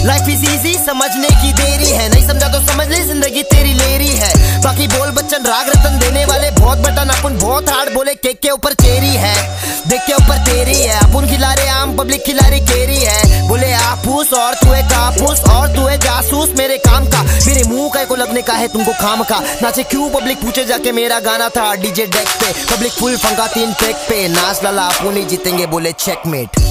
Life is easy समझने की देरी है, नहीं समझा तो समझ ले जिंदगी तेरी लेरी है। बाकी बोल बच्चन राग रतन देने वाले बहुत बटन, अपन बहुत हार्ड बोले केक के ऊपर चेरी है, देख के ऊपर तेरी है। अपन खिला रहे आम पब्लिक खिला रही केरी है, बोले आपूस और तू है कापूस और तू है जासूस मेरे काम का। मेरे मुंह का को लगने का है तुमको खाम का, नाचे क्यों पब्लिक पूछे जाके मेरा गाना था डीजे डेक पे। पब्लिक फुल फंका 3 ट्रैक पे, नाच लाला अपन ही जीतेंगे बोले चेकमेट।